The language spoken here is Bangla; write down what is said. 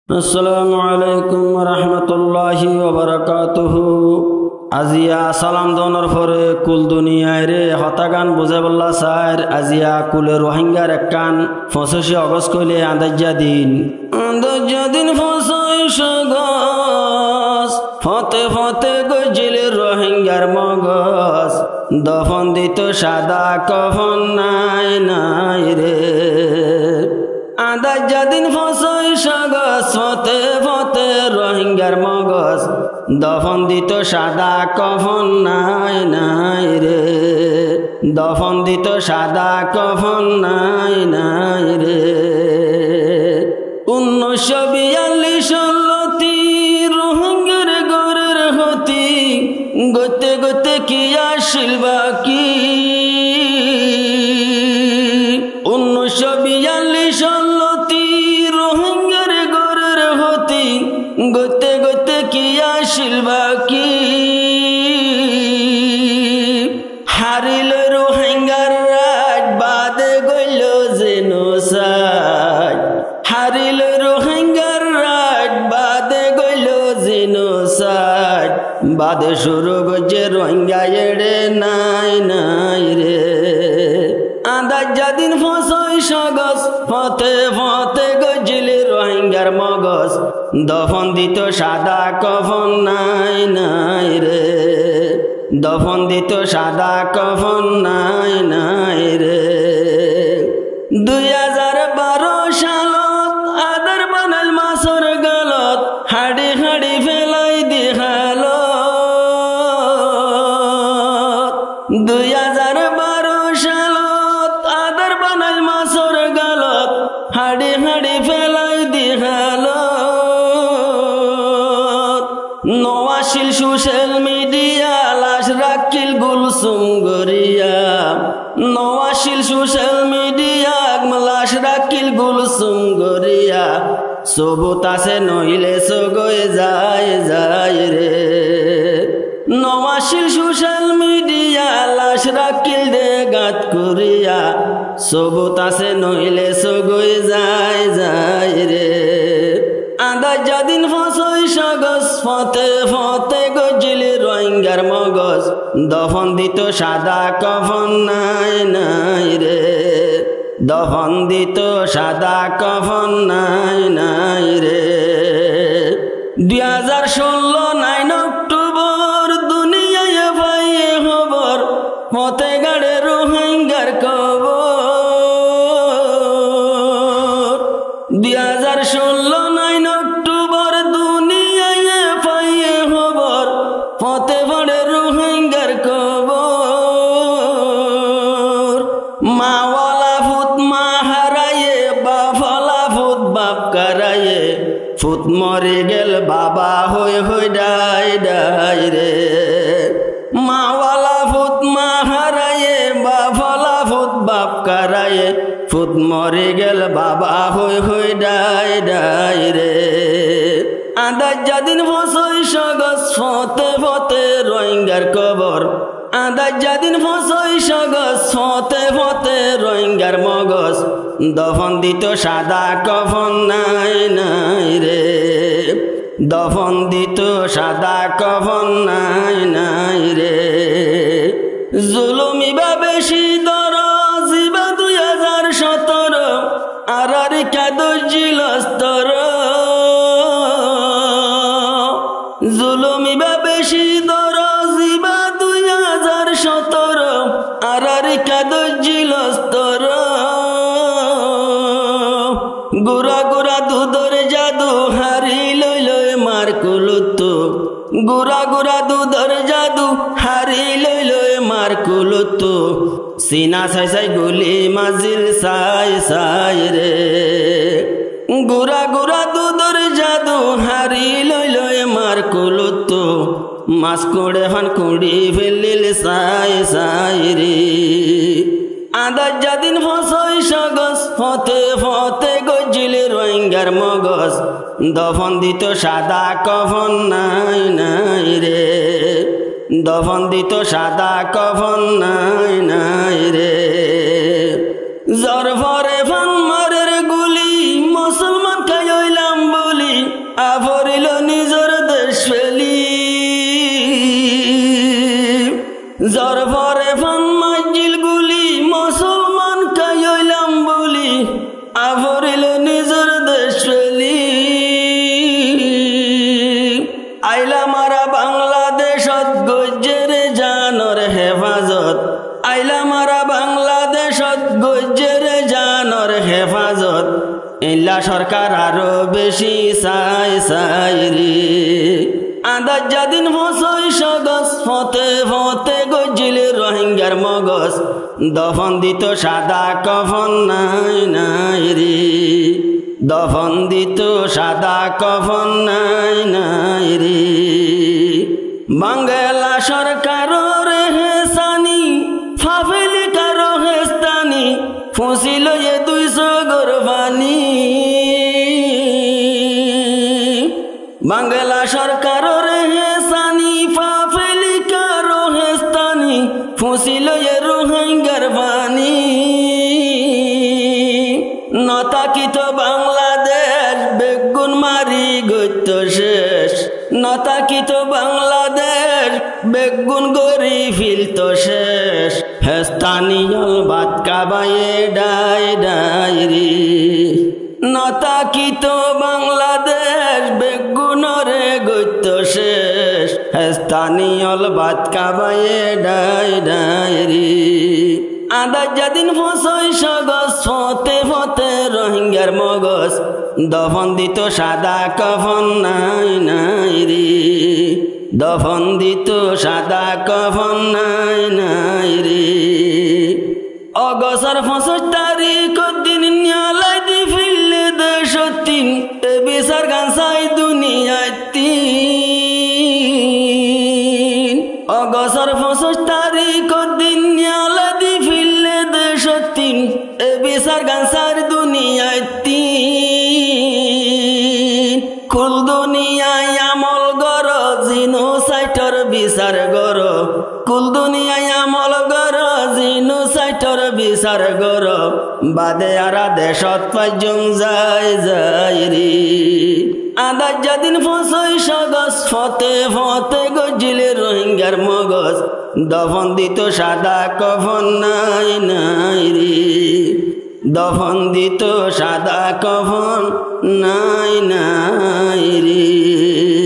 আসসালামু আলাইকুম রহমতুল্লাহি ওয়াবারাকাতুহু। আজিয়া সালাম দনর পরে কুল দুনিয়ায় রে হতাগান বুঝে বললা স্যার আজিয়া কুলে রোহিঙ্গার একখান 25 অগস্ট কইলে আন্দাজ্জা দিন 25 অগস্ট ফতে ফতে গজিলে রোহিঙ্গার মগজ দফন দিত সাদা কফন নাই নাই রে আন্দাজ্জা দিন 25 অগস্ট ফতে ফতে রোহিঙ্গার মগজ দফন দিত সাদা কফন নাই নাই রে দফন দিত সাদা কফন নাই নাই রে 1942 রোহিঙ্গার গরের হতি গতে গতে কি আসিল বাকি 1942 রোহিঙ্গার গরের হতি গতে গতে কি আসিল বাকি হারিল রোহিঙ্গার রাত বাদে গইল জেনোসাইড হারিল রোহিঙ্গার রাত বাদে গইল জেনোসাইড বাদে শুরু গজে রোহিঙ্গা এড়ে নাই নাই রে আন্দাজ্জা দিন 25 অগস্ট ফতে ফতে গজিলে রোহিঙ্গার মগজ দফন দিত সাদা কফন নাই নাই রে দফন দিত সাদা কফন নাই নাই রে 2012 সালত আদর বানাল মাসর গালত হাড়ি হাড়ি ফেলাই দেখাল 2012 সালত আদর বানাল মাসর গালত হাড়ি হাড়ি ফেলাই দেখাল নওয়াশিল সোশ্যাল মিডিয়া লাশ রাখিল গুলসুম গরিয়া নওয়াশিল সোশ্যাল মিডিয়া লাশ রাখিল গুলসুম গরিয়া সবুত আছে নইলে সগয়ে যায় যায় রে নওয়াশিল সোশ্যাল মিডিয়া লাশ রাখিল দে গাত করিয়া সবুত আছে নইলে সগয়ে যায় যায় রে আন্দাজ্জা দিন 25 অগস্ট ফতে ফতে গজিলে রোহিঙ্গার মগজ দফন দিত সাদা কফন নাই নাই রে দফন দিত সাদা কফন নাই নাই রে 2016 9 অক্টোবর দুনিয়ায় পাইয়ে খবর ফতে গাড়ে রোহিঙ্গার কবর 2016 9 অক্টোবর দুনিয়ায় পাইয়ে খবর ফতে পড়ে রোহিঙ্গার কবর মাওয়ালা ফুত মা হারায়ে বাফলা ফুত বাপ কারায়ে ফুত মরে গেল বাবা হয়ে হয়ে ডাই ডাই রে মাওয়ালা ফুত মা হারায়ে বাফলা ফুত বাপ কারায়ে ফুত মরে গেল বাবা হয়ে হয়ে ডাই ডাই রে আন্দাজ্জা দিন 25 অগস্ট ফতে ফতে রোহিঙ্গার কবর আন্দাজ্জা দিন 25 অগস্ট ফতে ফতে রোহিঙ্গার মগজ দফন দিত সাদা কফন নাই নাই রে দফন দিত সাদা কফন নাই নাই রে জুলুমি বা বেশি দরজ বা 2017 আর কাদজিল স্তর জুলুমি বা বেশি দরজ বা 2017 আর কাদজিল স্তর গুড়া গুড়া দুধর জাদু হারি লই লই মার কুলুত গুড়া গুড়া দুধর জাদু হারি লই লই মার কুলুত সিনা সাই সাই গুলি মাজিল সাই সাই রে গুড়া গুড়া দুধর জাদু হারি লই লই মার কুলুত মাস কুড়ে ফান কুড়ি ফেলিল সাই সাই রে আন্দাজ্জা দিন 25 অগস্ট ফতে ফতে গজিলে রোহিঙ্গার মগজ দফন দিত সাদা কফন নাই নাই রে দফন দিত সাদা কফন নাই নাই রে জ্বর ভরে ফান মারের গুলি মুসলমান খাইলাম বলি বেশি চাই চাই রে আদার যাদিন ফসই সগস ফতে ফতে গজিল রোহিঙ্গার মগজ দফন দিত সাদা কফন নাই নাই রে দফন দিত সাদা কফন নাই নাই রে বাংলা সরকারের হেসানি ফাফেলি কারো হেস্তানি ফসিল এ 200 গরবানি বাংলা সরকারের হেসানি ফাফেলি কারো হেস্তানি ফসিল এ রোহিঙ্গার বানি নতাকিত বাংলাদেশ বেগুন মারি গত্য শেষ নতাকিত বাংলাদেশ বেগুন গরি ফিলত শেষ হেস্তানিয়ল বাত কাবায়ে ডাই ডাই রে নতাকিত বাংলাদেশ বেগুনরে গত্য শেষ হেস্তানিয়ল বাত কাবায়ে ডাই ডাই রে আদার যাদিন ফসই সগস ফতে ফতে রোহিঙ্গার মগজ দফন দিত সাদা কফন নাই নাই রে দফন দিত সাদা কফন নাই নাই রে অগস্টের 25 তারিখ দিন নিয়ালাই দি ফিরলে 203 এ বিচার গান চাই দুনিয়ায় 3 অগস্টের 25 তারিখ দিন নিয়ালাই দি ফিরলে 203 এ বিচার গান চাই দুনিয়ায় 3 কুল দুনিয়ায় আমল গর জিনোসাইটর বিচার গর কুল দুনিয়ায় আমল গর জিনোসাইটর বিচার গর বাদে আরা দেশত পাঁচজন যায় যায় রে আদার যাদিন ফসই সগস ফতে ফতে গজিল রোহিঙ্গার মগজ দফন দিত সাদা কফন নাই নাই রে দফন দিত সাদা কফন নাই নাই রে